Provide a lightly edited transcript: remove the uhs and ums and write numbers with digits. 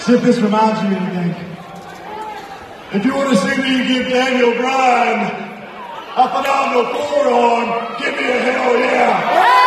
See if this reminds you of anything. If you want to see me give Daniel Bryan a phenomenal forearm, give me a hell yeah.